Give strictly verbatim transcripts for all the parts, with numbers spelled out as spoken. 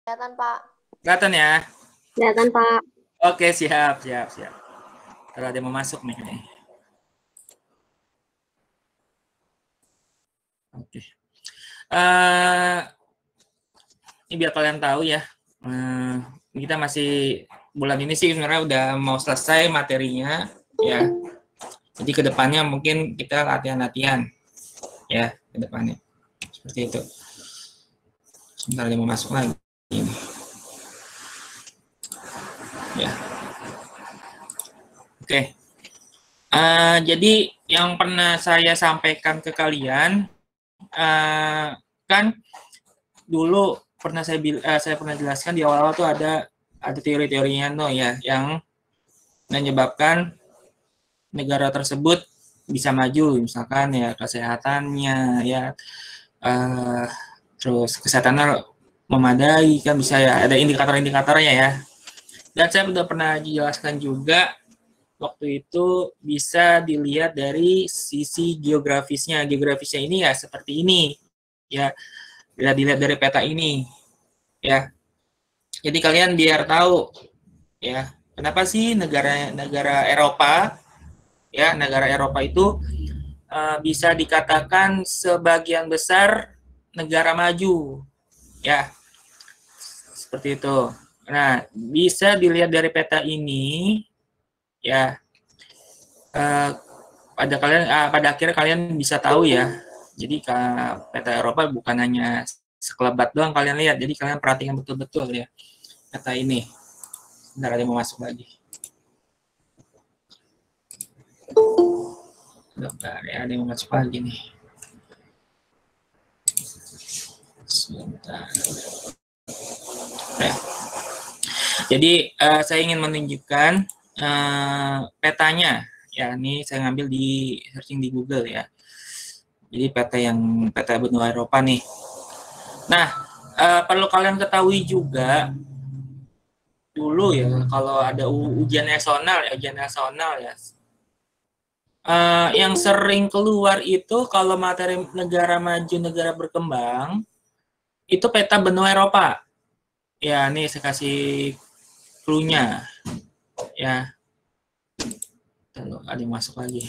Kelihatan, Pak. Kelihatan ya? Kelihatan, Pak. Oke, siap, siap, siap. Kalau ada yang mau masuk nih. Oke. Uh, ini biar kalian tahu ya. Uh, kita masih bulan ini sih sebenarnya udah mau selesai materinya ya. Jadi kedepannya mungkin kita latihan-latihan ya kedepannya seperti itu. Sebentar dia mau masuk lagi. Ya. Oke. Okay. Uh, jadi yang pernah saya sampaikan ke kalian, uh, kan dulu pernah saya uh, saya pernah jelaskan di awal-awal tuh ada ada teori-teorinya tuh ya yang menyebabkan negara tersebut bisa maju, misalkan ya kesehatannya ya uh, terus kesehatannya memadai kan bisa ya ada indikator-indikatornya ya. Dan saya sudah pernah jelaskan juga waktu itu bisa dilihat dari sisi geografisnya. Geografisnya ini ya seperti ini ya. Bila dilihat dari peta ini ya. Jadi kalian biar tahu ya kenapa sih negara-negara Eropa ya negara Eropa itu uh, bisa dikatakan sebagian besar negara maju ya seperti itu. Nah bisa dilihat dari peta ini ya uh, pada kalian uh, pada akhirnya kalian bisa tahu ya. Jadi peta Eropa bukan hanya sekelebat doang kalian lihat. Jadi kalian perhatikan betul-betul ya peta ini. Bentar ada yang mau masuk lagi. Bentar ya ada yang mau masuk lagi nih. Sebentar. Ya. Jadi uh, saya ingin menunjukkan uh, petanya ya ini saya ngambil di searching di Google ya. Jadi peta yang peta benua Eropa nih. Nah uh, perlu kalian ketahui juga dulu ya kalau ada ujian nasional ya ujian nasional ya uh, yang sering keluar itu kalau materi negara maju negara berkembang itu peta benua Eropa ya nih saya kasih clue-nya ya. Lalu ada yang masuk lagi.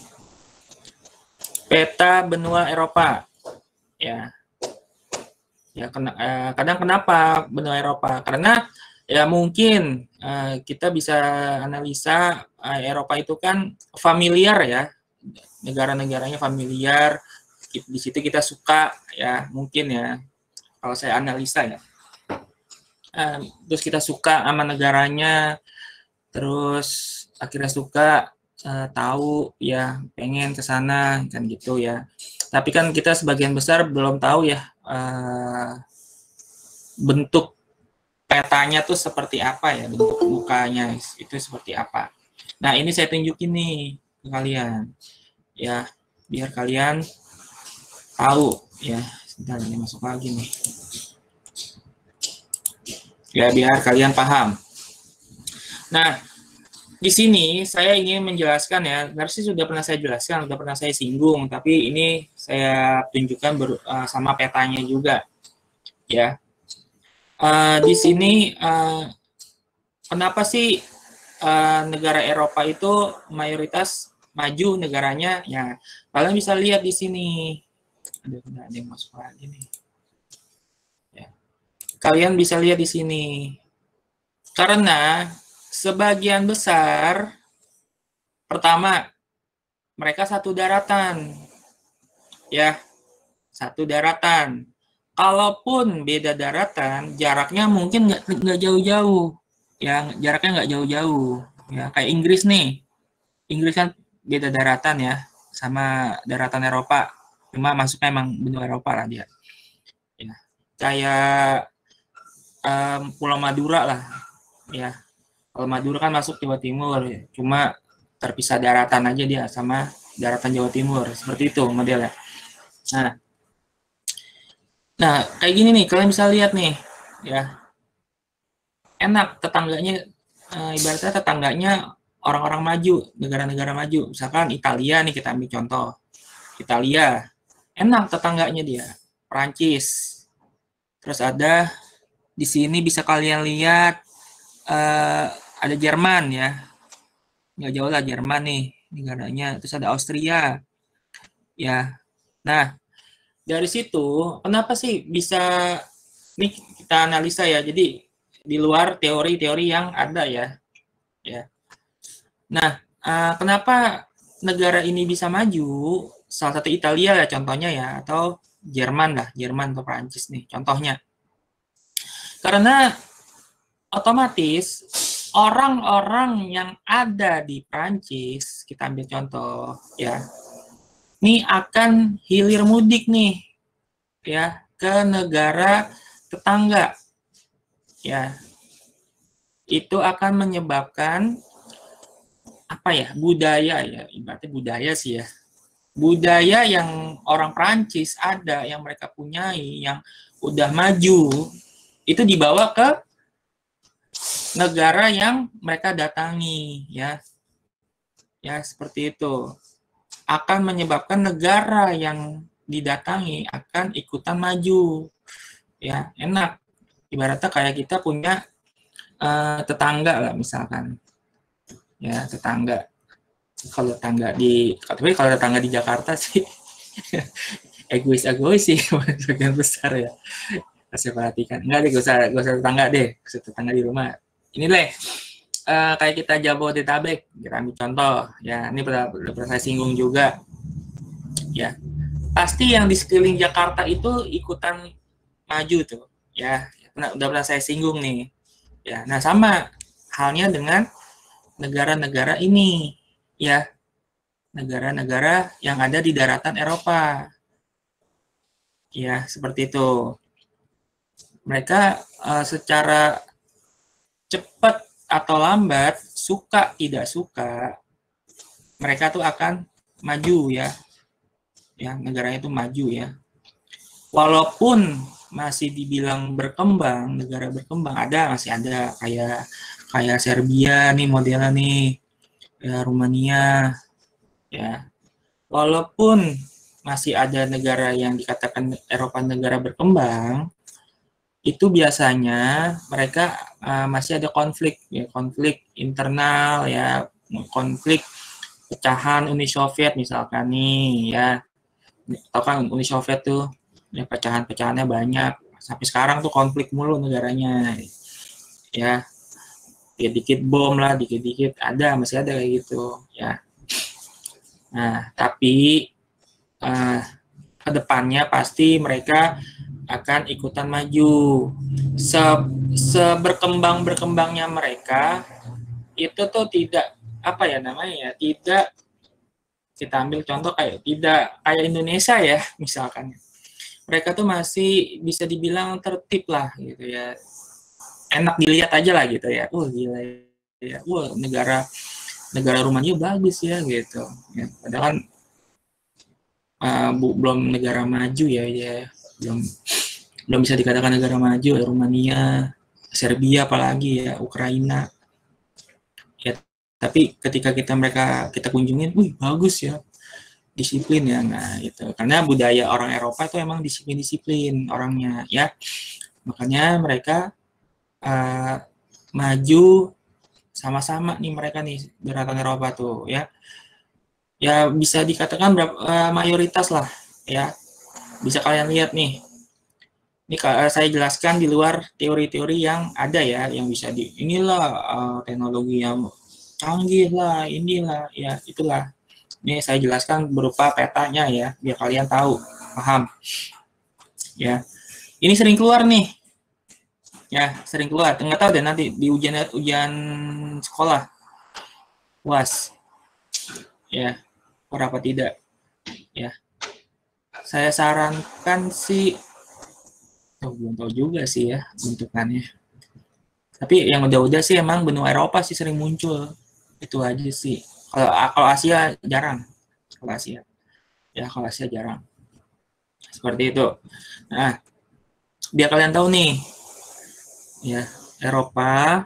Peta benua Eropa ya. Ya kena, eh, kadang kenapa benua Eropa? Karena ya mungkin eh, kita bisa analisa eh, Eropa itu kan familiar ya. Negara-negaranya familiar. Di situ kita suka ya, mungkin ya. Kalau saya analisa ya. Uh, terus kita suka sama negaranya, terus akhirnya suka uh, tahu ya pengen ke sana kan gitu ya. Tapi kan kita sebagian besar belum tahu ya uh, bentuk petanya tuh seperti apa ya, bentuk mukanya itu seperti apa. Nah ini saya tunjukin nih ke kalian ya biar kalian tahu ya. Sebentar ini masuk lagi nih. Ya biar kalian paham. Nah, di sini saya ingin menjelaskan ya, sebenarnya sudah pernah saya jelaskan, sudah pernah saya singgung, tapi ini saya tunjukkan ber, uh, sama petanya juga, ya. Uh, di sini uh, kenapa sih uh, negara Eropa itu mayoritas maju negaranya? Ya, kalian bisa lihat di sini. Ada ada yang masuk lagi nih. Kalian bisa lihat di sini. Karena sebagian besar pertama mereka satu daratan. Ya. Satu daratan. Kalaupun beda daratan, jaraknya mungkin nggak nggak jauh-jauh. Ya, jaraknya nggak jauh-jauh. Ya, kayak Inggris nih. Inggris kan beda daratan ya sama daratan Eropa. Cuma masuknya emang benua Eropa lah dia. Ya. Kayak Um, Pulau Madura lah, ya. Kalau Madura kan masuk Jawa Timur, ya. Cuma terpisah daratan aja dia sama daratan Jawa Timur, seperti itu modelnya. Nah, nah kayak gini nih, kalian bisa lihat nih, ya. Enak tetangganya, e, ibaratnya tetangganya orang-orang maju, negara-negara maju. Misalkan Italia nih kita ambil contoh, Italia, enak tetangganya dia, Perancis, terus ada Di sini bisa kalian lihat uh, ada Jerman ya, nggak jauh lah Jerman nih negaranya. Terus ada Austria ya. Nah dari situ kenapa sih bisa, nih kita analisa ya. Jadi di luar teori-teori yang ada ya. Ya. Nah uh, kenapa negara ini bisa maju? Salah satu Italia ya contohnya ya, atau Jerman lah, Jerman atau Prancis nih contohnya. Karena otomatis orang-orang yang ada di Prancis, kita ambil contoh ya, ini akan hilir mudik nih ya ke negara tetangga ya. Itu akan menyebabkan apa ya, budaya ya, ibaratnya budaya sih ya. Budaya yang orang Prancis ada, yang mereka punyai, yang udah maju, itu dibawa ke negara yang mereka datangi ya. Ya, seperti itu. Akan menyebabkan negara yang didatangi akan ikutan maju. Ya, enak. Ibaratnya kayak kita punya uh, tetangga lah misalkan. Ya, tetangga. Kalau tetangga di tapi kalau tetangga di Jakarta sih egois-egois sih sebagian besar ya. Saya perhatikan. Enggak deh, gak usah, gak usah tetangga deh. Gak usah tetangga di rumah. Ini deh. Uh, kayak kita Jabodetabek, kita ambil contoh ya, ini pernah, pernah saya singgung juga ya, pasti yang di sekeliling Jakarta itu ikutan maju tuh ya, pernah, udah pernah saya singgung nih ya. Nah sama halnya dengan negara-negara ini ya, negara-negara yang ada di daratan Eropa ya, seperti itu. Mereka uh, secara cepat atau lambat, suka tidak suka, mereka tuh akan maju ya, ya negaranya itu maju ya. Walaupun masih dibilang berkembang, negara berkembang ada, masih ada kayak kayak Serbia nih modelnya nih, ya, Rumania, ya. Walaupun masih ada negara yang dikatakan Eropa negara berkembang, itu biasanya mereka uh, masih ada konflik ya, konflik internal ya, konflik pecahan Uni Soviet misalkan nih ya. Tahu kan Uni Soviet tuh ya, pecahan-pecahannya banyak sampai sekarang tuh konflik mulu negaranya ya. Ya dikit bom lah, dikit-dikit ada, masih ada kayak gitu ya. Nah, tapi uh, kedepannya pasti mereka akan ikutan maju. Se seberkembang berkembangnya mereka itu tuh tidak apa ya namanya ya, tidak, kita ambil contoh kayak tidak kayak Indonesia ya misalkan, mereka tuh masih bisa dibilang tertib lah gitu ya, enak dilihat aja lah gitu ya, wah gila ya, wah negara negara Rumania bagus ya gitu ya. Padahal kan uh, bu, belum negara maju ya, ya belum belum bisa dikatakan negara maju ya, Rumania, Serbia apalagi ya, Ukraina ya. Tapi ketika kita mereka kita kunjungin, wih bagus ya, disiplin ya. Nah itu karena budaya orang Eropa itu emang disiplin-disiplin orangnya ya, makanya mereka uh, maju sama-sama nih mereka nih daratan Eropa tuh ya. Ya bisa dikatakan berapa, uh, mayoritas lah ya. Bisa kalian lihat nih. Ini saya jelaskan di luar teori-teori yang ada ya, yang bisa di inilah uh, teknologi yang canggih lah, inilah ya, itulah. Ini saya jelaskan berupa petanya ya, biar kalian tahu, paham. Ya. Ini sering keluar nih. Ya, sering keluar. Nggak tahu deh nanti di ujian ujian sekolah. U A S. Ya, berapa tidak. Ya. Saya sarankan sih, oh, belum tahu juga sih ya bentukannya. Tapi yang udah-udah sih emang benua Eropa sih sering muncul. Itu aja sih. Kalau kalau Asia jarang. Kalau Asia. Ya, kalau Asia jarang. Seperti itu. Nah, biar kalian tahu nih. Ya, Eropa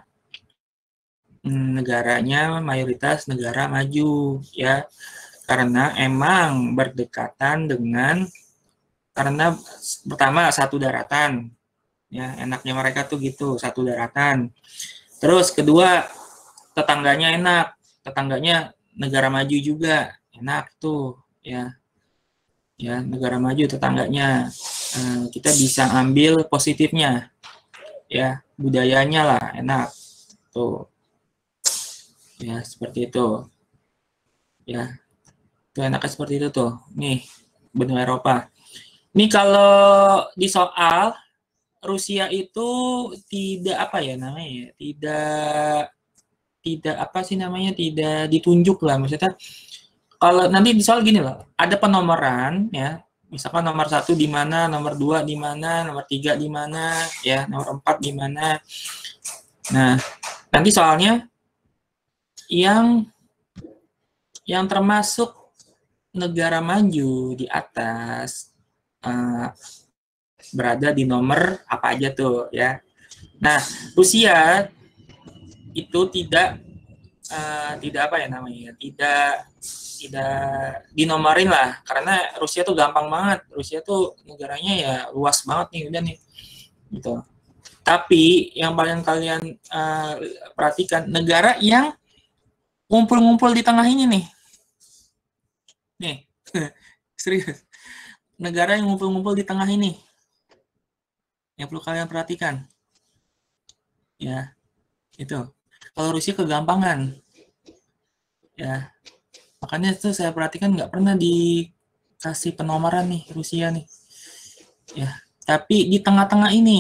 negaranya mayoritas negara maju ya. Karena emang berdekatan dengan, karena pertama satu daratan, Ya, enaknya mereka tuh gitu, satu daratan. Terus kedua, tetangganya enak. Tetangganya negara maju juga, enak tuh, ya. Ya, negara maju tetangganya. Eh, kita bisa ambil positifnya. Ya, budayanya lah enak. Tuh. Ya, seperti itu. Ya. Tuh enaknya seperti itu tuh. Nih, benua Eropa. Nih kalau di soal Rusia itu tidak apa ya namanya ya, tidak tidak apa sih namanya, tidak ditunjuk lah, maksudnya kalau nanti di soal gini loh, ada penomoran ya, misalkan nomor satu di mana, nomor dua di mana, nomor tiga di mana, ya nomor empat di mana. Nah nanti soalnya yang yang termasuk negara maju di atas uh, berada di nomor apa aja tuh ya. Nah Rusia itu tidak uh, tidak apa ya namanya, tidak tidak dinomorin lah, karena Rusia tuh gampang banget. Rusia tuh negaranya ya luas banget nih udah nih gitu. Tapi yang paling kalian uh, perhatikan, negara yang ngumpul-ngumpul di tengah ini nih, nih serius, negara yang ngumpul-ngumpul di tengah ini yang perlu kalian perhatikan ya, itu kalau Rusia kegampangan ya, makanya tuh saya perhatikan nggak pernah dikasih penomoran nih Rusia nih ya. Tapi di tengah-tengah ini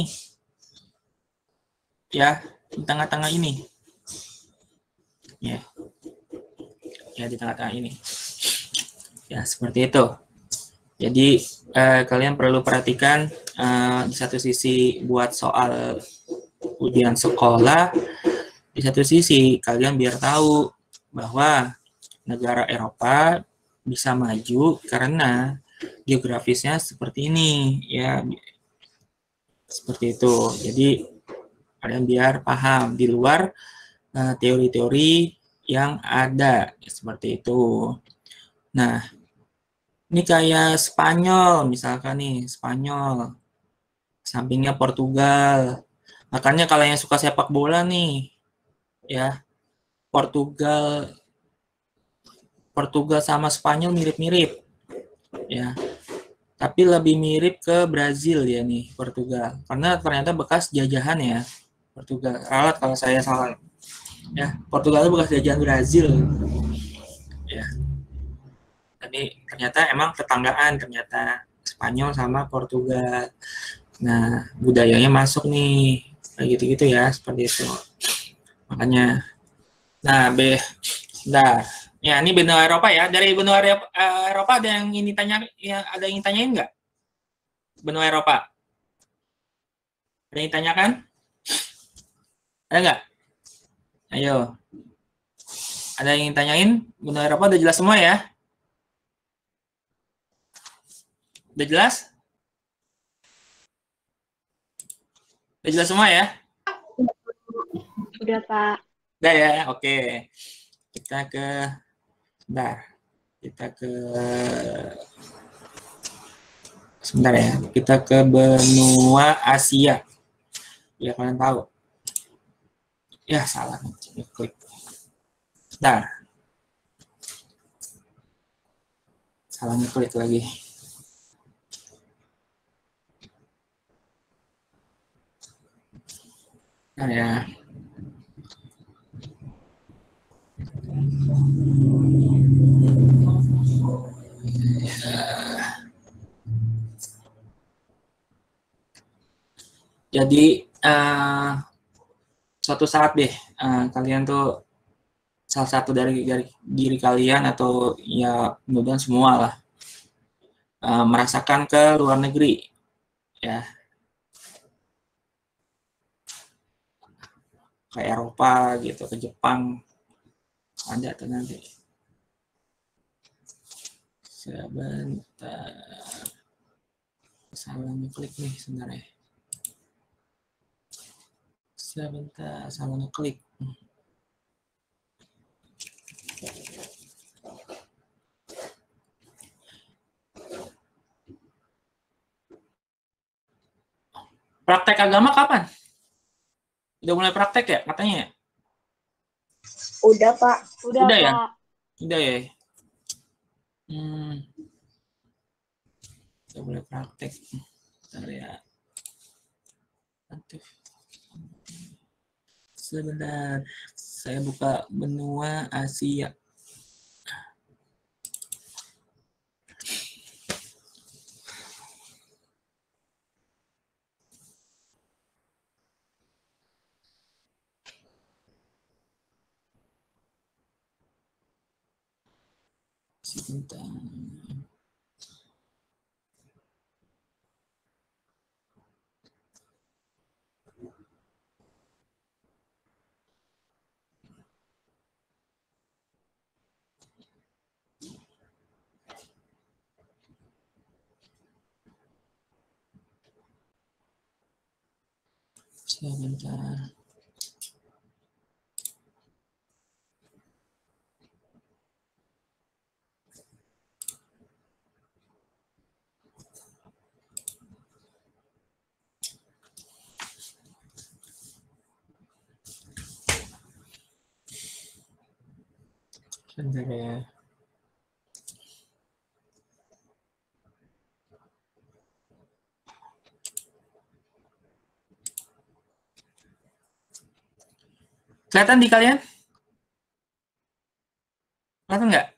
ya, di tengah-tengah ini ya, ya di tengah-tengah ini ya, seperti itu. Jadi eh, kalian perlu perhatikan eh, di satu sisi buat soal ujian sekolah, di satu sisi kalian biar tahu bahwa negara Eropa bisa maju karena geografisnya seperti ini ya, seperti itu. Jadi kalian biar paham di luar teori-teori uh, yang ada seperti itu. Nah ini kayak Spanyol misalkan nih, Spanyol sampingnya Portugal. Makanya kalau yang suka sepak bola nih ya, Portugal Portugal sama Spanyol mirip-mirip ya, tapi lebih mirip ke Brazil ya nih Portugal, karena ternyata bekas jajahan ya Portugal. Ralat kalau saya salah ya, Portugal itu bekas jajahan Brazil ya, tapi ternyata emang tetanggaan ternyata Spanyol sama Portugal. Nah budayanya masuk nih kayak gitu-gitu ya, seperti itu makanya. Nah B, nah ya ini benua Eropa ya, dari benua Eropa ada yang ini tanya ya, ada yang tanyain nggak benua Eropa, ada yang tanyakan, ada nggak, ayo ada yang tanyain? Benua Eropa udah jelas semua ya, udah jelas, udah jelas semua ya, udah Pak, udah ya, oke kita ke, bentar kita ke, sebentar ya, kita ke benua Asia biar kalian tahu ya. Salah klik, bentar, salah klik lagi. Nah ya, jadi uh, suatu saat deh uh, kalian tuh, salah satu dari, dari diri kalian atau ya mudah-mudahan semua lah uh, merasakan ke luar negeri ya, ke Eropa gitu, ke Jepang, ada tuh nanti. Sebentar, salah ngeklik nih sebenarnya, sebentar salah ngeklik. Praktek agama kapan? Udah mulai praktek ya katanya? Udah, Pak. Udah, Udah Pak. ya? Udah ya? Hmm. Udah mulai praktek. Bentar ya. Aduh. Sebentar. Saya buka benua Asia. Sebentar. Sebentar. Sebentar ya. Kelihatan di kalian? Kelihatan nggak?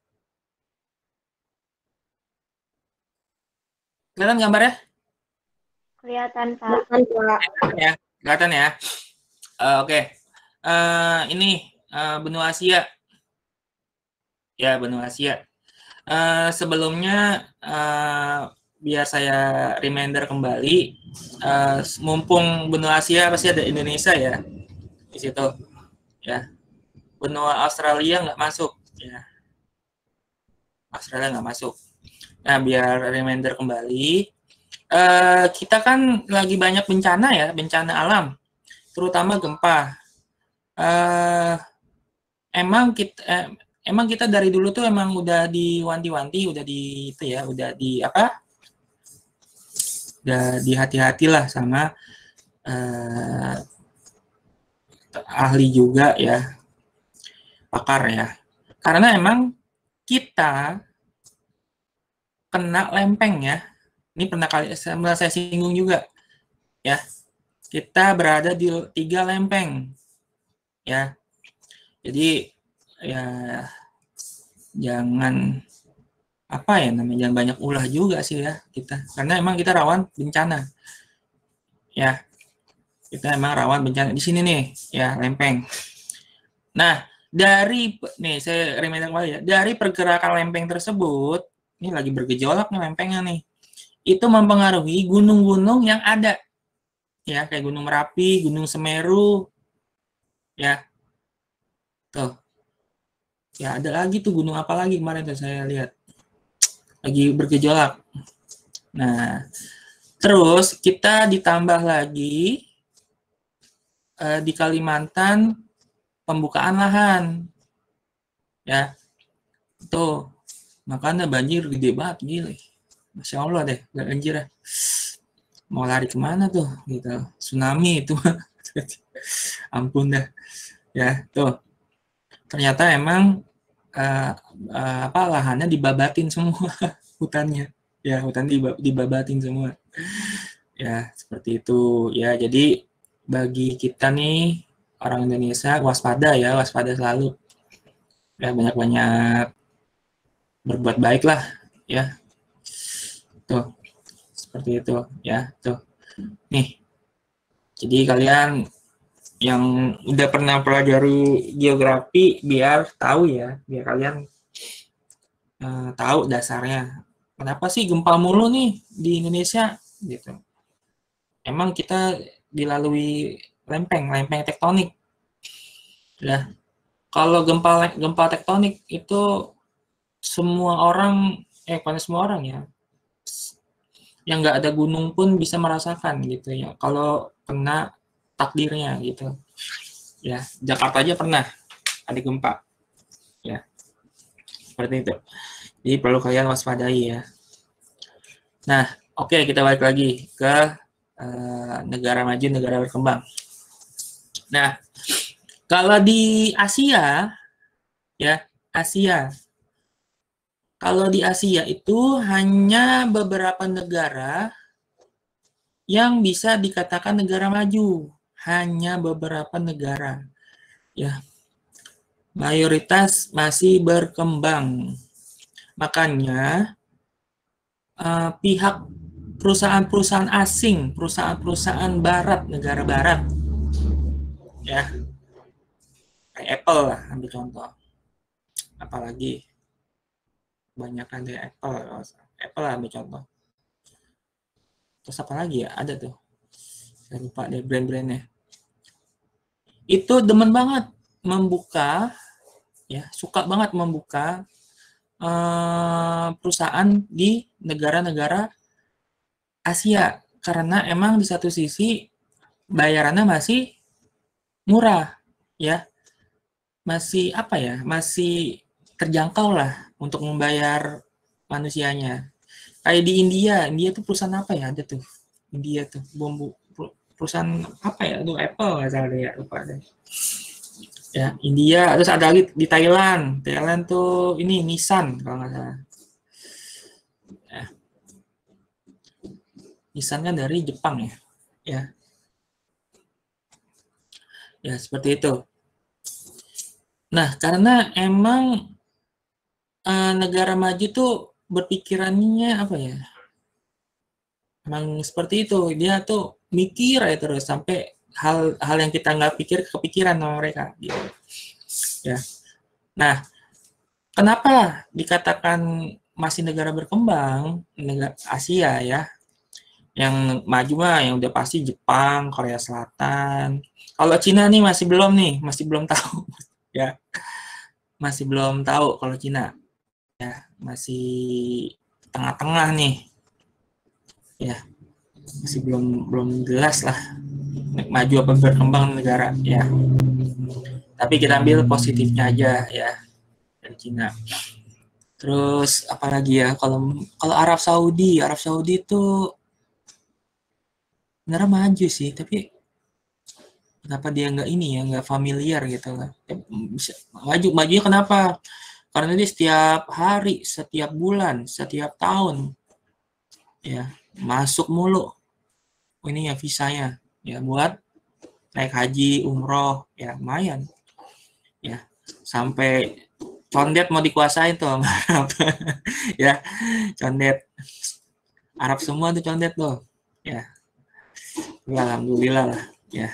Kelihatan gambarnya? Kelihatan, Pak. Kelihatan, Ya, kelihatan ya. Uh, Oke, okay. uh, ini uh, benua Asia. Ya, benua Asia. Uh, sebelumnya, uh, biar saya reminder kembali, uh, mumpung benua Asia pasti ada Indonesia ya di situ. Ya, benua Australia nggak masuk. Ya, Australia nggak masuk. Nah, biar reminder kembali, uh, kita kan lagi banyak bencana ya, bencana alam, terutama gempa. Uh, emang kita eh, emang kita dari dulu tuh emang udah diwanti-wanti, udah di itu ya, udah di apa? Udah dihati-hatilah sama uh, ahli juga ya, pakar ya. Karena emang kita kena lempeng ya. Ini pernah kali saya singgung juga ya. Kita berada di tiga lempeng ya. Jadi ya jangan apa ya namanya jangan banyak ulah juga sih ya kita, karena emang kita rawan bencana ya, kita emang rawan bencana di sini nih ya, lempeng. Nah, dari nih saya reminder kembali ya, dari pergerakan lempeng tersebut, ini lagi bergejolak nih lempengnya nih, itu mempengaruhi gunung-gunung yang ada ya, kayak Gunung Merapi, Gunung Semeru ya, tuh ya, ada lagi tuh gunung apa lagi kemarin tuh saya lihat lagi bergejolak. Nah, terus kita ditambah lagi eh, di Kalimantan pembukaan lahan, ya, tuh makanya banjir gede banget gila, masya Allah deh banjir ya. Mau lari kemana tuh gitu, tsunami itu, ampun dah, ya tuh ternyata emang uh, uh, apa lahannya dibabatin semua hutannya ya, hutan dibabatin semua ya, seperti itu ya. Jadi bagi kita nih orang Indonesia waspada ya, waspada selalu ya, banyak-banyak berbuat baik lah ya, tuh seperti itu ya. Tuh nih, jadi kalian yang udah pernah pelajari geografi biar tahu ya, biar kalian uh, tahu dasarnya kenapa sih gempa mulu nih di Indonesia gitu. Emang kita dilalui lempeng, lempeng tektonik ya. Kalau gempa gempa tektonik itu semua orang, eh bukan semua orang ya, yang nggak ada gunung pun bisa merasakan gitu ya, kalau kena takdirnya gitu ya. Jakarta aja pernah ada gempa ya, seperti itu. Jadi perlu kalian waspadai ya. Nah, oke, kita balik lagi ke uh, negara maju, negara berkembang. Nah, kalau di Asia, ya Asia, kalau di Asia itu hanya beberapa negara yang bisa dikatakan negara maju, hanya beberapa negara, ya. Mayoritas masih berkembang. Makanya uh, pihak perusahaan-perusahaan asing, perusahaan-perusahaan barat, negara barat, ya, kayak Apple lah, ambil contoh. Apalagi kebanyakan dari Apple, Apple lah ambil contoh. Terus apa lagi ya? Ada tuh. Saya lupa deh brand-brandnya. Itu demen banget membuka, ya, suka banget membuka uh, perusahaan di negara-negara Asia. Karena emang di satu sisi bayarannya masih murah, ya. Masih apa ya? Masih terjangkau lah untuk membayar manusianya. Kayak di India, India tuh perusahaan apa ya? Ada tuh. India tuh bumbu perusahaan apa ya? Aduh, Apple nggak salah ya, lupa deh. Ya, India, terus ada lagi di Thailand. Thailand tuh ini Nissan kalau nggak salah. Ya. Nissan kan dari Jepang ya. Ya. Ya, seperti itu. Nah, karena emang uh, negara maju tuh berpikirannya apa ya? Emang seperti itu. Dia tuh mikir aja terus sampai hal hal yang kita nggak pikir kepikiran sama mereka gitu. Ya. Nah, kenapa dikatakan masih negara berkembang, negara Asia ya? Yang maju mah yang udah pasti Jepang, Korea Selatan. Kalau Cina nih masih belum nih, masih belum tahu ya. Masih belum tahu kalau Cina. Ya, masih tengah-tengah nih. Ya. Masih belum belum jelas lah maju apa berkembang negara ya. Tapi kita ambil positifnya aja ya dari Cina. Terus apalagi ya, kalau kalau Arab Saudi, Arab Saudi itu benar maju sih, tapi kenapa dia nggak ini ya, nggak familiar gitu lah. Maju majunya kenapa? Karena dia setiap hari, setiap bulan, setiap tahun ya masuk mulu. Ini ya visanya ya buat naik haji, umroh, ya lumayan. Ya, sampai condet mau dikuasain tuh. Ya, condet. Arab semua tuh condet tuh. Ya. Ya, alhamdulillah lah, ya.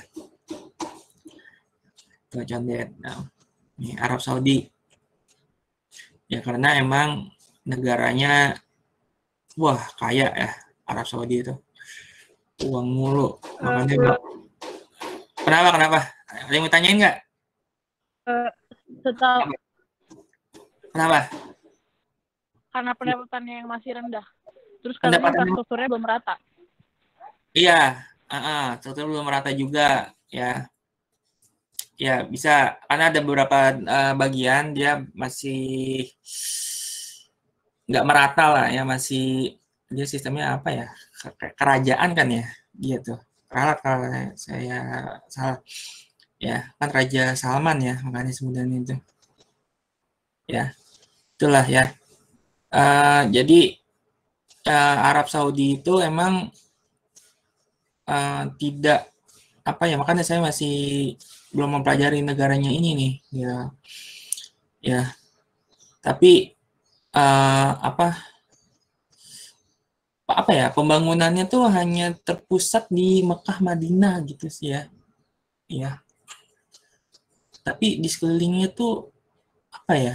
Tuh condet. Nah, ini Arab Saudi. Ya, karena emang negaranya wah, kaya ya Arab Saudi itu. Uang mulu. Makanya uh, kenapa kenapa? Ada yang mau tanyain nggak? Uh, setahu kenapa? Karena pendapatannya yang masih rendah. Terus katanya infrastrukturnya belum rata. Iya, uh -uh, struktur belum rata juga ya. Ya bisa, karena ada beberapa uh, bagian dia masih nggak merata lah ya, masih dia sistemnya apa ya, kerajaan kan ya, gitu. Ralat kalau saya salah. Ya, kan Raja Salman ya, makanya sebutannya itu. Ya, itulah ya. Uh, jadi uh, Arab Saudi itu emang uh, tidak apa ya, makanya saya masih belum mempelajari negaranya ini nih, ya. Ya. Tapi uh, apa apa ya, pembangunannya tuh hanya terpusat di Mekah, Madinah gitu sih ya. Ya. Tapi di sekelilingnya tuh apa ya,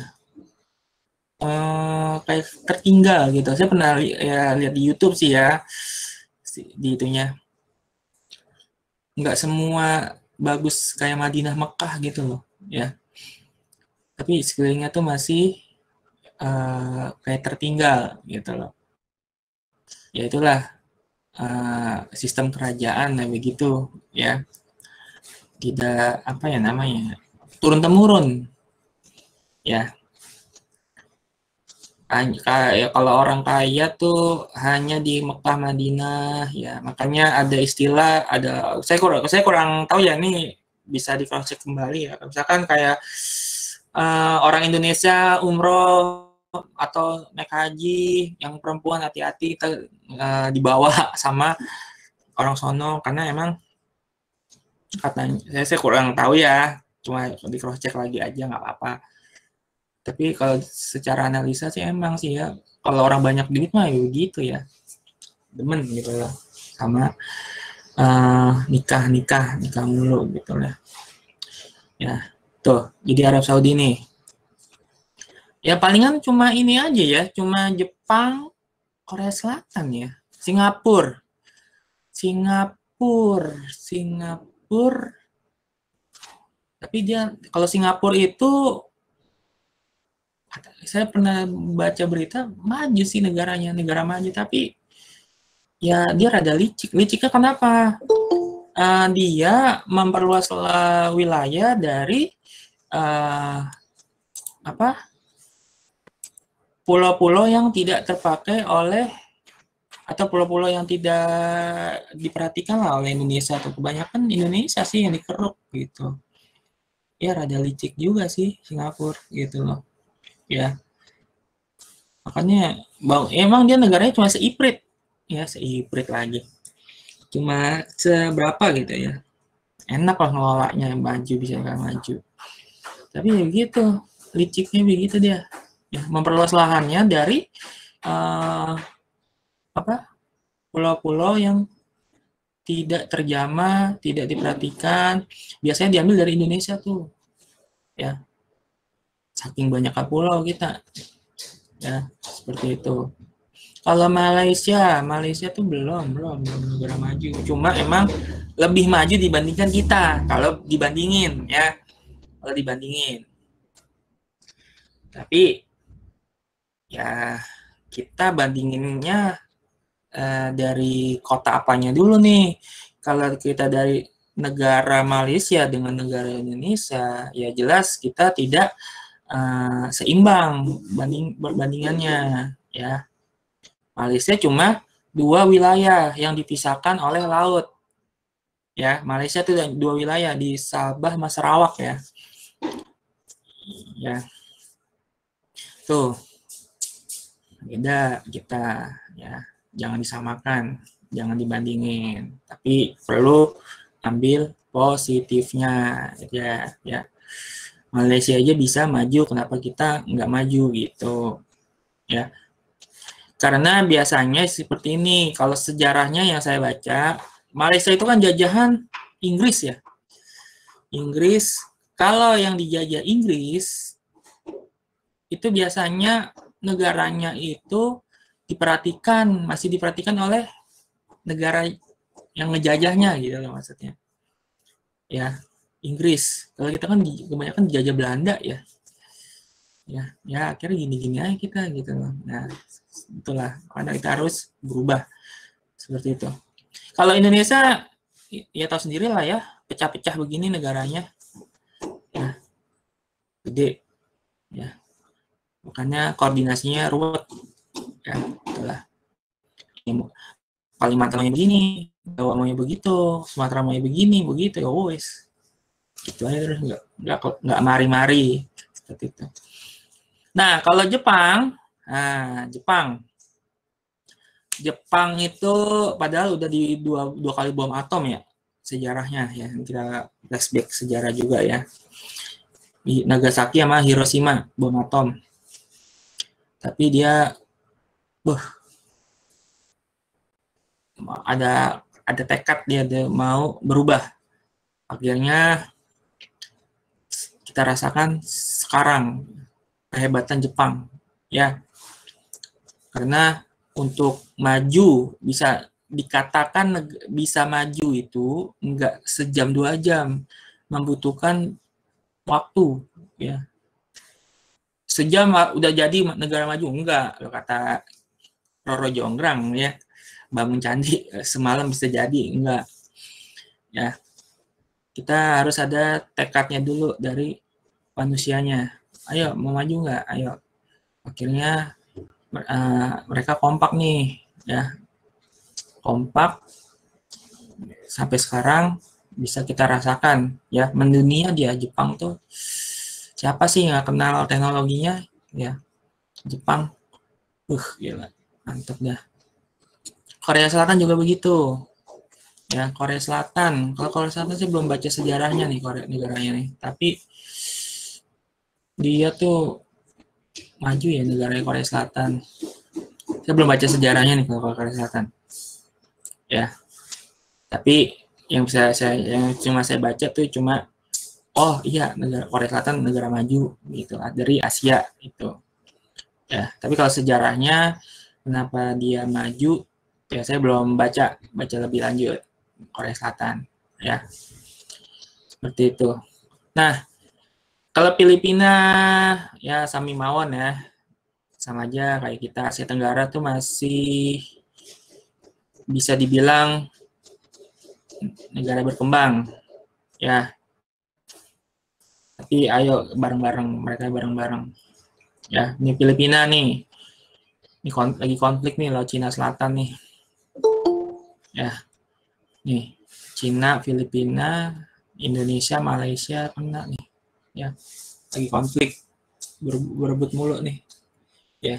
uh, kayak tertinggal gitu. Saya pernah li ya, lihat di YouTube sih ya, di itunya nggak semua bagus kayak Madinah, Mekah gitu loh ya. Tapi sekelilingnya tuh masih uh, kayak tertinggal gitu loh. Ya itulah uh, sistem kerajaan nah begitu ya. Tidak apa ya namanya, turun temurun ya. Hanya- kayak kalau orang kaya tuh hanya di Mekah Madinah ya, makanya ada istilah, ada saya kurang saya kurang tahu ya, ini bisa di cross check kembali ya. Misalkan kayak eh, orang Indonesia umroh atau naik haji, yang perempuan hati-hati te- eh, dibawa sama orang sono, karena emang katanya saya, saya kurang tahu ya, cuma di cross check lagi aja nggak apa-apa. Tapi kalau secara analisa sih emang sih ya, kalau orang banyak duit mah ya begitu ya, demen gitu lah sama eh, nikah nikah nikah mulu gitu lah ya. Tuh jadi Arab Saudi nih ya, palingan cuma ini aja ya, cuma Jepang, Korea Selatan ya, Singapura Singapura Singapura tapi dia kalau Singapura itu saya pernah baca berita maju sih, negaranya negara maju, tapi ya dia rada licik. Liciknya kenapa? Uh, dia memperluas wilayah dari uh, apa pulau-pulau yang tidak terpakai oleh, atau pulau-pulau yang tidak diperhatikan lah oleh Indonesia, atau kebanyakan Indonesia sih yang dikeruk gitu. Ya rada licik juga sih Singapura gitu loh. Ya. Makanya bang, emang dia negaranya cuma seiprit. Ya, seiprit lagi. Cuma seberapa gitu ya. Enak lah ngelolanya, maju bisa nggak maju. Tapi ya gitu, liciknya begitu dia. Ya, memperluas lahannya dari uh, apa pulau-pulau yang tidak terjamah, tidak diperhatikan. Biasanya diambil dari Indonesia tuh. Ya, saking banyaknya pulau kita. Ya, seperti itu. Kalau Malaysia, Malaysia tuh belum, belum, belum negara maju. Cuma emang lebih maju dibandingkan kita. Kalau dibandingin, ya, kalau dibandingin. Tapi ya kita bandinginnya eh, dari kota apanya dulu nih. Kalau kita dari negara Malaysia dengan negara Indonesia, ya jelas kita tidak uh, seimbang banding perbandingannya, ya. Malaysia cuma dua wilayah yang dipisahkan oleh laut. Ya, Malaysia itu dua wilayah di Sabah sama Sarawak ya. Ya. Tuh. Beda kita ya. Jangan disamakan, jangan dibandingin. Tapi perlu ambil positifnya aja ya. Malaysia aja bisa maju, kenapa kita nggak maju gitu. Ya. Karena biasanya seperti ini, kalau sejarahnya yang saya baca, Malaysia itu kan jajahan Inggris ya. Inggris, kalau yang dijajah Inggris, itu biasanya negaranya itu diperhatikan, masih diperhatikan oleh negara yang ngejajahnya gitu loh maksudnya. Ya, Inggris. Kalau kita kan kebanyakan dijajah Belanda ya. Ya, ya akhirnya gini-gini aja kita gitu loh. Nah, itulah karena kita harus berubah seperti itu. Kalau Indonesia ya tahu sendiri lah ya, pecah-pecah begini negaranya, ya gede, ya makanya koordinasinya ruwet, ya itulah. Kalimantan maunya begini, Jawa maunya begitu, Sumatera maunya begini, begitu ya wes, itu aja terus nggak nggak nggak mari-mari seperti itu. Nah kalau Jepang, nah Jepang Jepang itu padahal udah di dua, dua kali bom atom ya sejarahnya ya, kita flashback sejarah juga ya. Nagasaki sama Hiroshima bom atom. Tapi dia buh, ada ada tekad dia, dia mau berubah. Akhirnya kita rasakan sekarang kehebatan Jepang ya. Karena untuk maju bisa dikatakan bisa maju itu enggak sejam dua jam, membutuhkan waktu ya. Sejam udah jadi negara maju enggak, lo kata Roro Jonggrang ya, bangun candi semalam bisa jadi enggak ya. Kita harus ada tekadnya dulu dari manusianya. Ayo mau maju enggak, ayo. Akhirnya uh, mereka kompak nih, ya, kompak sampai sekarang bisa kita rasakan, ya, mendunia dia Jepang tuh siapa sih nggak kenal teknologinya, ya, Jepang, uh, gila, mantep dah. Korea Selatan juga begitu, ya, Korea Selatan. Kalau Korea Selatan sih belum baca sejarahnya nih Korea negaranya nih, tapi dia tuh maju ya negaranya Korea Selatan. Saya belum baca sejarahnya nih kalau Korea Selatan, ya. Tapi yang bisa saya yang cuma saya baca tuh cuma oh iya negara Korea Selatan negara maju gitu dari Asia itu, ya. Tapi kalau sejarahnya kenapa dia maju ya saya belum baca baca lebih lanjut Korea Selatan, ya, seperti itu. Nah kalau Filipina ya sami mawon ya, sama aja kayak kita. Asia Tenggara tuh masih bisa dibilang negara berkembang, ya. Tapi ayo bareng-bareng, mereka bareng-bareng, ya. Ini Filipina nih, ini kon lagi konflik nih Laut Cina Selatan nih, ya. Nih Cina, Filipina, Indonesia, Malaysia kena nih, ya. Lagi konflik, berebut mulu nih, ya.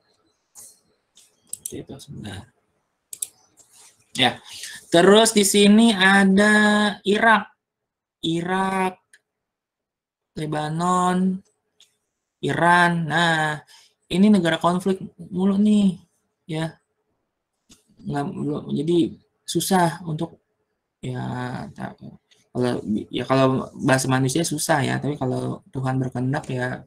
Itu sebenarnya. Ya, terus di sini ada Irak, Irak, Lebanon, Iran. Nah, ini negara konflik mulu nih, ya. Nggak, jadi susah untuk ya kalau ya kalau bahasa manusia susah ya, tapi kalau Tuhan berkehendak ya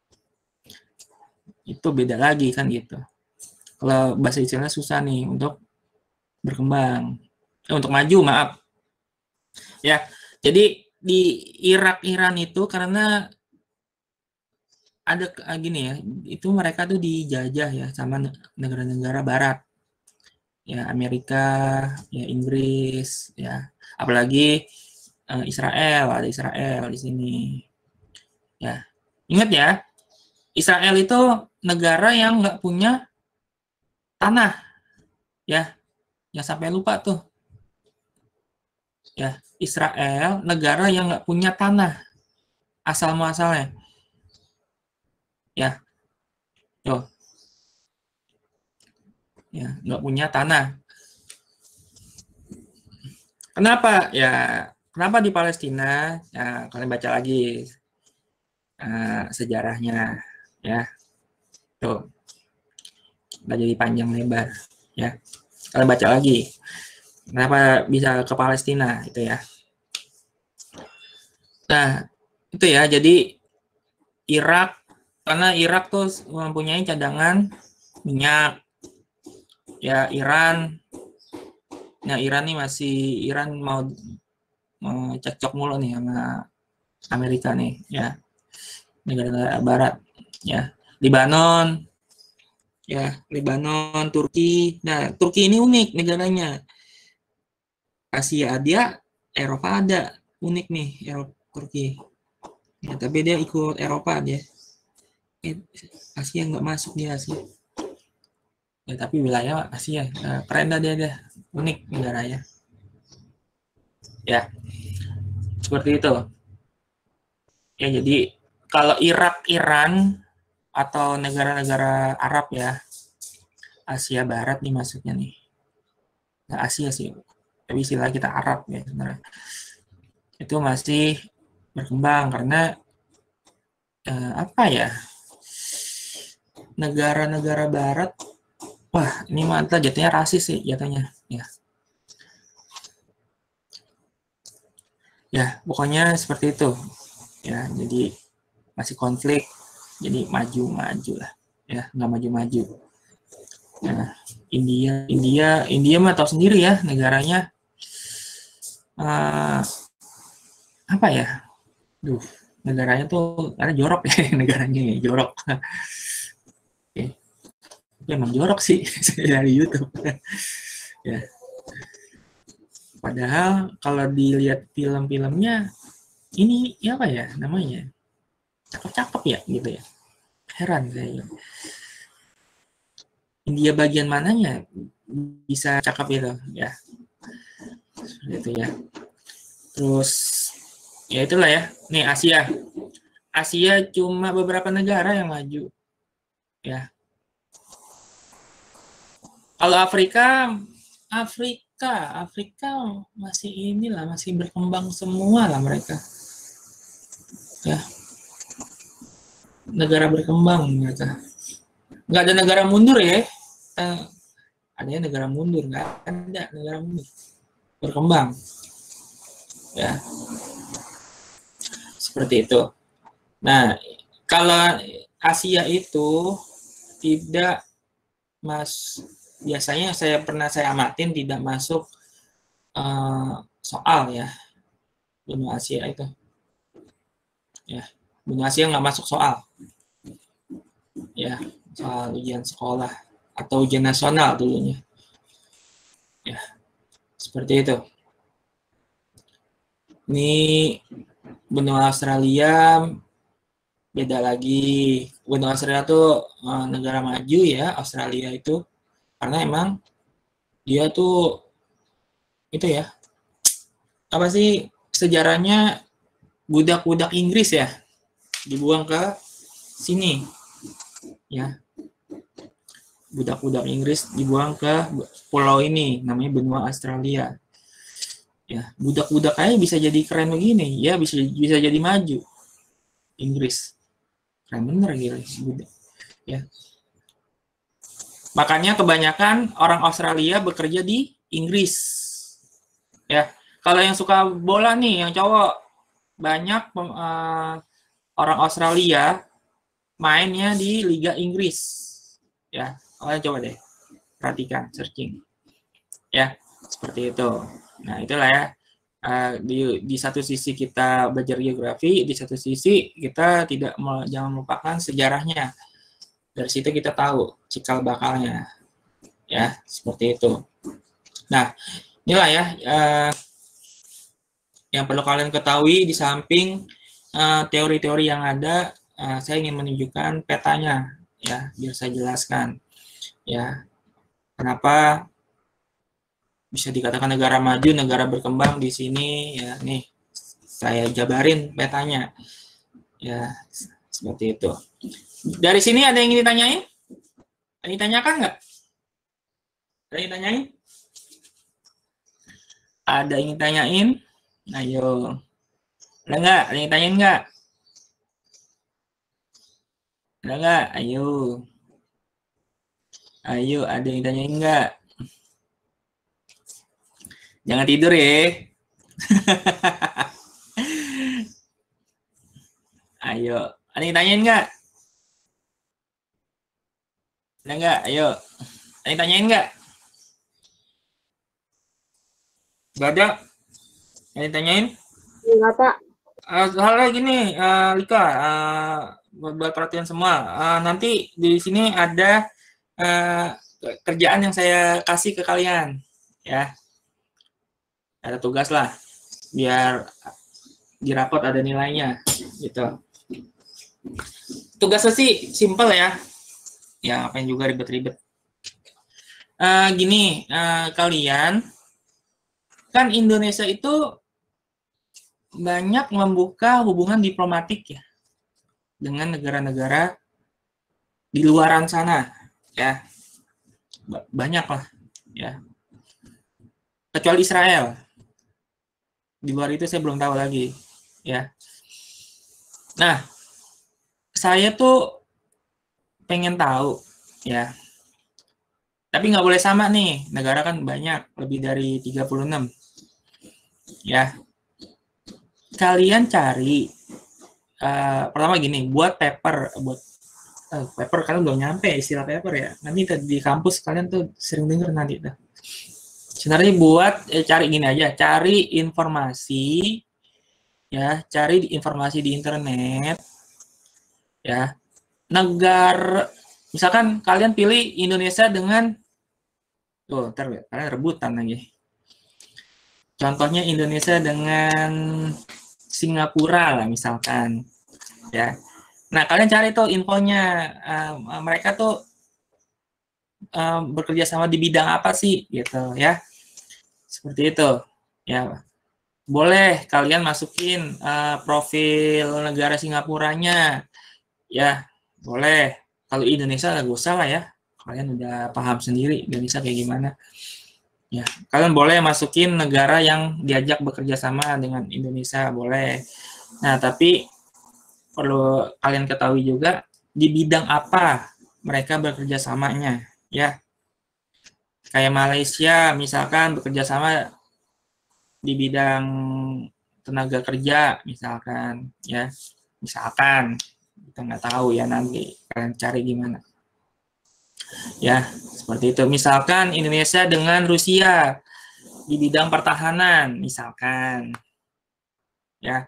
itu beda lagi kan gitu. Kalau bahasa istilahnya susah nih untuk berkembang, eh, untuk maju, maaf. Ya, jadi di Irak Iran itu karena ada gini ya, itu mereka tuh dijajah ya sama negara-negara barat. Ya, Amerika, ya Inggris, ya. Apalagi uh, Israel, ada Israel di sini. Ya. Ingat ya, Israel itu negara yang nggak punya tanah. Ya. Yang sampai lupa tuh. Ya, Israel negara yang nggak punya tanah asal muasalnya, ya, tuh, ya nggak punya tanah. Kenapa? Ya, kenapa di Palestina? Ya, kalian baca lagi uh, sejarahnya, ya, tuh, nggak jadi panjang lebar, ya. Kalian baca lagi. Kenapa bisa ke Palestina itu ya? Nah, itu ya. Jadi Irak, karena Irak tuh mempunyai cadangan minyak. Ya Iran, nah Iran nih masih Iran mau, mau cekcok mulu nih sama Amerika nih, ya. Negara-negara Barat, ya. Lebanon, ya. Lebanon, Turki. Nah, Turki ini unik negaranya. Asia ada, Eropa ada, unik nih Eropa, Turki. Ya, tapi dia ikut Eropa dia. Eh, Asia nggak masuk dia Asia. Ya, tapi wilayah Asia, nah, keren dah dia, dia, unik negaranya. Ya, seperti itu. Ya, jadi kalau Irak, Iran atau negara-negara Arab ya, Asia Barat nih maksudnya nih. Nah, Asia sih. Tapi istilah kita Arab ya sebenarnya. Itu masih berkembang karena eh, apa ya? Negara-negara barat, wah ini mantap jatuhnya rasis sih jatuhnya, ya. Ya, pokoknya seperti itu. Ya, jadi masih konflik, jadi maju-maju lah, ya, nggak maju-maju. Nah, India, India, India mah tahu sendiri ya negaranya. Uh, apa ya, duh, negaranya tuh karena jorok ya negaranya ya, jorok. Oke, okay. Emang jorok sih dari YouTube. Ya. Padahal kalau dilihat film-filmnya ini ya apa ya namanya, cakep-cakep ya gitu ya. Heran saya. India bagian mananya bisa cakep itu ya. Seperti itu ya. Terus ya itulah ya. Nih Asia. Asia cuma beberapa negara yang maju. Ya. Kalau Afrika, Afrika, Afrika masih inilah, masih berkembang semua lah mereka. Ya. Negara berkembang mereka. Nggak ada negara mundur ya. Eh, adanya negara mundur, nggak ada negara mundur. Berkembang. Ya. Seperti itu. Nah, kalau Asia itu tidak mas biasanya saya pernah saya amatin tidak masuk uh, soal ya, benua Asia itu ya, benua Asia nggak masuk soal ya, soal ujian sekolah atau ujian nasional dulunya ya, seperti itu. Ini benua Australia beda lagi. Benua Australia tuh uh, negara maju ya, Australia itu karena emang dia tuh itu ya, apa sih sejarahnya, budak-budak Inggris ya dibuang ke sini ya, budak-budak Inggris dibuang ke pulau ini namanya benua Australia ya. Budak-budak aja bisa jadi keren begini ya, bisa bisa jadi maju Inggris, keren bener gitu budak ya. Makanya kebanyakan orang Australia bekerja di Inggris. Ya, kalau yang suka bola nih, yang cowok, banyak uh, orang Australia mainnya di Liga Inggris. Ya, kalian coba deh perhatikan, searching. Ya, seperti itu. Nah, itulah ya. Uh, di, di satu sisi kita belajar geografi, di satu sisi kita tidak jangan melupakan sejarahnya. Dari situ kita tahu cikal bakalnya, ya seperti itu. Nah, inilah ya uh, yang perlu kalian ketahui. Di samping teori-teori uh, yang ada, uh, saya ingin menunjukkan petanya, ya biar saya jelaskan, ya kenapa bisa dikatakan negara maju, negara berkembang di sini. Ya, nih saya jabarin petanya, ya seperti itu. Dari sini ada yang ingin ditanyain? Ada yang ditanyakan nggak? Ada yang ditanyain? Ada yang ditanyain? Ayo. Ada nggak? Ada yang ditanyain nggak? Ada nggak? Ayo. Ayo, ada yang ditanyain nggak? Jangan tidur ya. Ayo. Ada yang ditanyain nggak? Ada nggak? Ayo. Ada yang tanyain nggak? Nggak ada? Ada yang tanyain? Enggak, Pak. Uh, hal lagi nih, uh, Lika, uh, buat, buat perhatian semua. Uh, nanti di sini ada uh, kerjaan yang saya kasih ke kalian. Ya. Ada tugas lah. Biar di rapot ada nilainya. Gitu. Tugasnya sih simple ya. Ya, ngapain juga ribet-ribet. Uh, gini, uh, kalian, kan Indonesia itu banyak membuka hubungan diplomatik ya dengan negara-negara di luaran sana, ya. Banyak lah, ya. Kecuali Israel. Di luar itu saya belum tahu lagi, ya. Nah, saya tuh pengen tahu, ya. Tapi nggak boleh sama nih, negara kan banyak, lebih dari tiga puluh enam. Ya. Kalian cari, uh, pertama gini, buat paper, buat uh, paper kalian belum nyampe istilah paper ya. Nanti di kampus kalian tuh sering denger nanti tuh. Sebenarnya buat eh, cari gini aja, cari informasi, ya, cari informasi di internet, ya. Negara, misalkan kalian pilih Indonesia dengan, tuh, ntar kalian rebutan lagi. Contohnya Indonesia dengan Singapura lah misalkan, ya. Nah kalian cari tuh infonya, uh, mereka tuh uh, bekerja sama di bidang apa sih gitu ya. Seperti itu. Ya. Boleh kalian masukin uh, profil negara Singapuranya. Ya, boleh. Kalau Indonesia nggak usah lah ya. Kalian udah paham sendiri Indonesia kayak gimana. Ya, kalian boleh masukin negara yang diajak bekerja sama dengan Indonesia, boleh. Nah, tapi perlu kalian ketahui juga di bidang apa mereka bekerja samanya, ya. Kayak Malaysia misalkan bekerja sama di bidang tenaga kerja misalkan, ya. Misalkan kita nggak tahu ya, nanti kalian cari gimana. Ya, seperti itu. Misalkan Indonesia dengan Rusia di bidang pertahanan misalkan. Ya.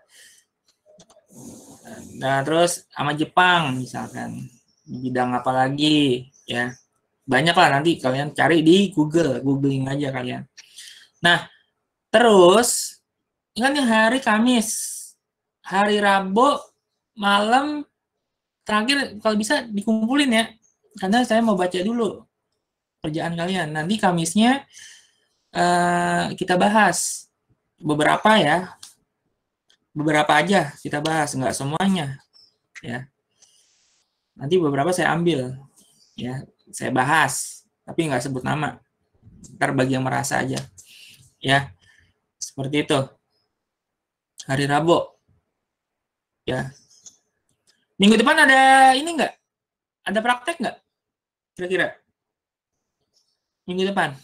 Nah, terus sama Jepang misalkan di bidang apa lagi ya. Banyak lah, nanti kalian cari di Google, googling aja kalian. Nah, terus kan hari Kamis, hari Rabu malam terakhir kalau bisa dikumpulin ya. Karena saya mau baca dulu kerjaan kalian. Nanti Kamisnya uh, kita bahas beberapa ya. Beberapa aja kita bahas, nggak semuanya ya. Nanti beberapa saya ambil ya, saya bahas tapi nggak sebut nama, ntar bagi yang merasa aja ya. Seperti itu hari Rabu ya. Minggu depan ada ini nggak, ada praktek nggak kira-kira minggu depan?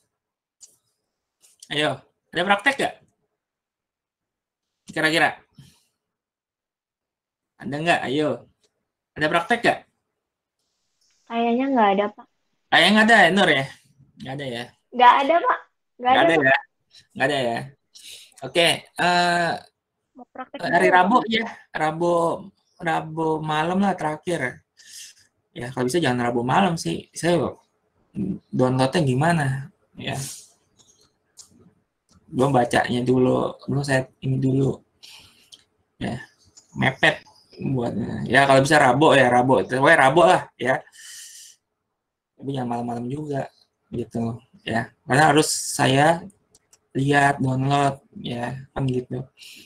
Ayo, ada praktek nggak kira-kira? Ada nggak? Ayo. Ada praktek nggak? Kayaknya nggak ada, Pak. Kayaknya nggak ada, Nur ya? Nggak ada ya? Nggak ada, Pak. Nggak Nggak ada, ada Pak. ya? Nggak ada ya? Oke. Uh, Mau praktek hari juga. Rabu ya. Rabu Rabu malam lah terakhir. Ya, kalau bisa jangan Rabu malam sih. Saya downloadnya gimana? Ya. Belum bacanya dulu. Belum saya ini dulu. Ya. Mepet buatnya. Ya kalau bisa Rabu ya, Rabu. Pokoknya Rabu lah ya. Tapi jangan malam-malam juga gitu ya. Karena harus saya lihat, download ya, kan gitu.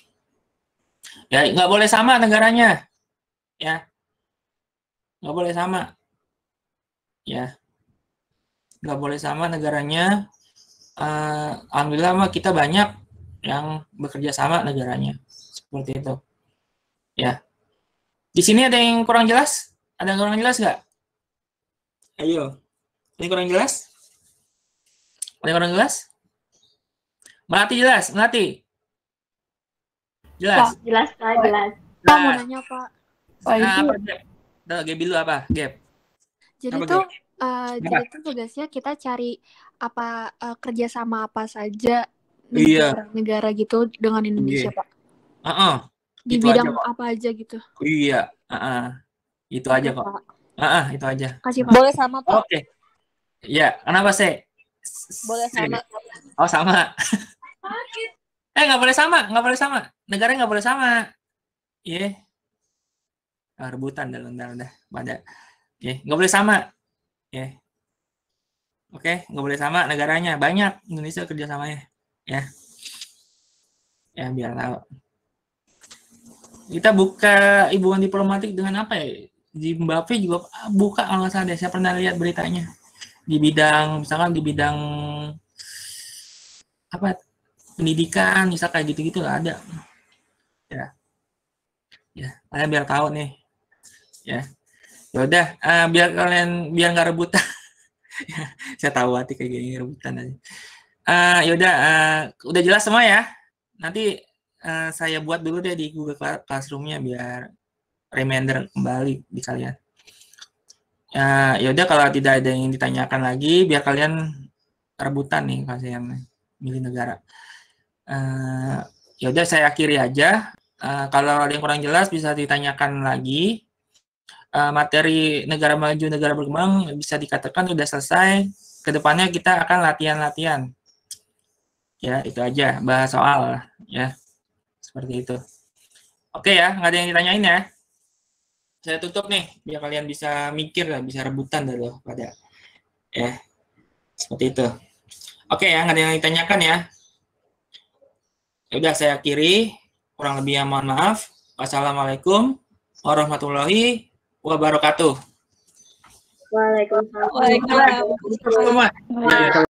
Ya nggak boleh sama negaranya. Ya. Nggak boleh sama. Ya. Nggak boleh sama negaranya. Uh, Alhamdulillah mah kita banyak yang bekerja sama negaranya. Seperti itu. Ya. Di sini ada yang kurang jelas? Ada yang kurang jelas nggak? Ayo. Ini kurang jelas? Ada yang kurang jelas? Melati jelas? Melati? Jelas? Pak, jelas, Pak, jelas. Pak, mau nanya, Pak. Pak, Nah, itu apa, Gap? Duh, Gap dulu apa? Gap. Jadi Apa, tuh, Gap? uh, jadi tuh tugasnya kita cari apa uh, kerjasama apa saja Iya. negara-negara gitu dengan Indonesia, Iya. Pak. Uh-uh. Di Itu bidang aja kok. apa aja gitu. Iya. Uh-uh. Itu Oke, aja kok. Pak. Uh-uh, itu aja. Kasih, Pak. Boleh sama, Pak. Oke. Ya, kenapa sih? Boleh sama. Oh, sama. eh, nggak boleh sama. Nggak boleh sama. Negaranya nggak boleh sama. Iya. Yeah. Oh, rebutan dah, dah, dah. Pada. Iya. Yeah. Nggak boleh sama. Iya. Yeah. Oke, okay. Nggak boleh sama negaranya. Banyak Indonesia kerjasamanya. Ya. Ya, biar tahu. Kita buka hubungan diplomatik dengan apa ya? Zimbabwe juga buka kalau nggak salah deh. Saya pernah lihat beritanya. Di bidang, misalkan di bidang apa, pendidikan, misal kayak gitu-gitu lah ada. Ya. Ya, kalian biar tahu nih. Ya. Ya udah, uh, biar kalian biar nggak rebutan. Saya tahu hati kayak gini rebutan aja. Uh, ya udah, uh, udah jelas semua ya. Nanti uh, saya buat dulu deh di Google Classroom-nya biar reminder kembali di kalian. Uh, ya udah, kalau tidak ada yang ditanyakan lagi, biar kalian rebutan nih kalian milih negara. Uh, ya udah, saya akhiri aja. Uh, kalau ada yang kurang jelas bisa ditanyakan lagi. Uh, materi negara maju, negara berkembang bisa dikatakan sudah selesai. Kedepannya kita akan latihan-latihan. Ya, itu aja, bahas soal ya. Seperti itu. Oke ya, nggak ada yang ditanyain ya. Saya tutup nih, biar kalian bisa mikir lah, bisa rebutan dulu pada. Ya, seperti itu. Oke ya, nggak ada yang ditanyakan ya. Ya udah saya akhiri. Kurang lebihnya mohon maaf. Wassalamualaikum warahmatullahi wabarakatuh. Waalaikumsalam. Waalaikumsalam. Semua.